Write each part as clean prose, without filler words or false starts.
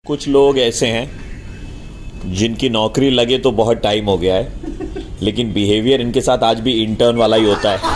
कुछ लोग ऐसे हैं जिनकी नौकरी लगे तो बहुत टाइम हो गया है, लेकिन बिहेवियर इनके साथ आज भी इंटर्न वाला ही होता है।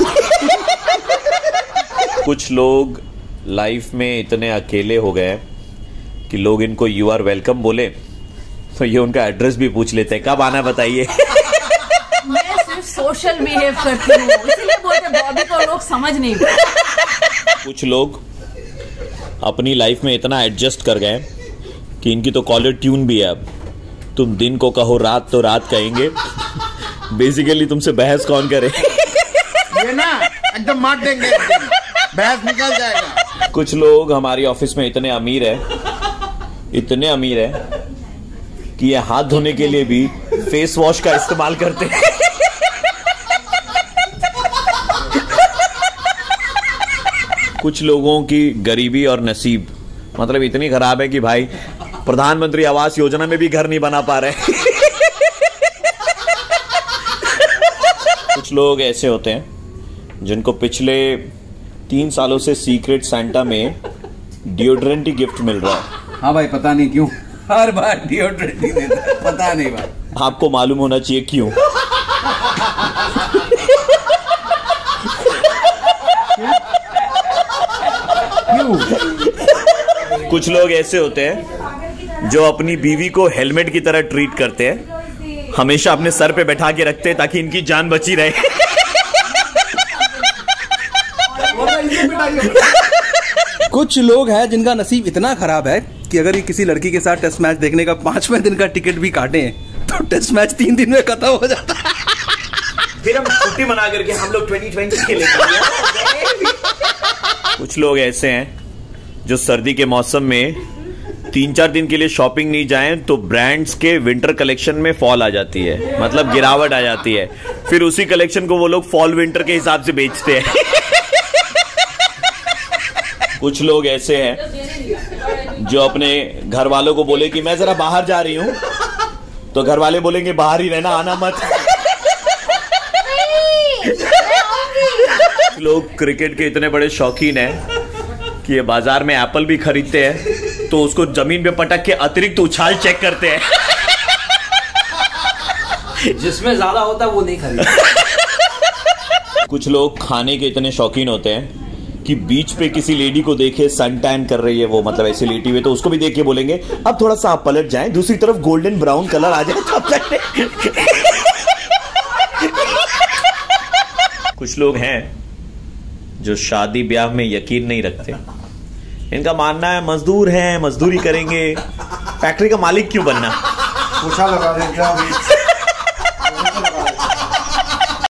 कुछ लोग लाइफ में इतने अकेले हो गए हैं कि लोग इनको यू आर वेलकम बोले तो ये उनका एड्रेस भी पूछ लेते हैं, कब आना बताइए। मैं सिर्फ सोशल बिहेव करती हूँ, इसलिए बोलते बॉबी को लोग समझ नहीं पाते। कुछ लोग अपनी लाइफ में इतना एडजस्ट कर गए कि इनकी तो कॉलर ट्यून भी है। अब तुम दिन को कहो रात तो रात कहेंगे। बेसिकली तुमसे बहस कौन करे। ये ना एकदम मार देंगे, बहस निकल जाएगा। कुछ लोग हमारी ऑफिस में इतने अमीर है कि ये हाथ धोने के लिए भी फेस वॉश का इस्तेमाल करते हैं। कुछ लोगों की गरीबी और नसीब मतलब इतनी खराब है कि भाई प्रधानमंत्री आवास योजना में भी घर नहीं बना पा रहे। कुछ लोग ऐसे होते हैं जिनको पिछले 3 सालों से सीक्रेट सैंटा में डिओड्रेंट ही गिफ्ट मिल रहा है। हाँ भाई, पता नहीं क्यों हर बार डिओड्रेंट ही देता है, पता नहीं भाई। आपको मालूम होना चाहिए क्यों। कुछ लोग ऐसे होते हैं जो अपनी बीवी को हेलमेट की तरह ट्रीट करते हैं, हमेशा अपने सर पे बैठा के रखते हैं ताकि इनकी जान बची रहे। कुछ लोग हैं जिनका नसीब इतना खराब है कि अगर ये किसी लड़की के साथ टेस्ट मैच देखने का 5वें दिन का टिकट भी काटे तो टेस्ट मैच 3 दिन में खत्म हो जाता है। फिर हम छुट्टी मना करके हम लोग 2020 खेलेंगे। कुछ लोग ऐसे हैं जो सर्दी के मौसम में 3-4 दिन के लिए शॉपिंग नहीं जाएं तो ब्रांड्स के विंटर कलेक्शन में फॉल आ जाती है, मतलब गिरावट आ जाती है। फिर उसी कलेक्शन को वो लोग फॉल विंटर के हिसाब से बेचते हैं। कुछ लोग ऐसे हैं जो अपने घर वालों को बोले कि मैं जरा बाहर जा रही हूं तो घर वाले बोलेंगे बाहर ही रहना, आना मत। लोग क्रिकेट के इतने बड़े शौकीन हैं कि ये बाजार में एप्पल भी खरीदते हैं तो उसको जमीन पे पटक के अतिरिक्त उछाल चेक करते हैं। जिसमें ज्यादा होता है वो नहीं खरीदते। कुछ लोग खाने के इतने शौकीन होते हैं कि बीच पे किसी लेडी को देखे सन टैन कर रही है वो, मतलब ऐसे लेटी हुई, तो उसको भी देख के बोलेंगे अब थोड़ा सा आप पलट जाएं, दूसरी तरफ गोल्डन ब्राउन कलर आ जाए तब तक। कुछ लोग हैं जो शादी ब्याह में यकीन नहीं रखते। इनका मानना है मजदूर हैं, मजदूरी करेंगे, फैक्ट्री का मालिक क्यों बनना। पूछा लगा दे क्या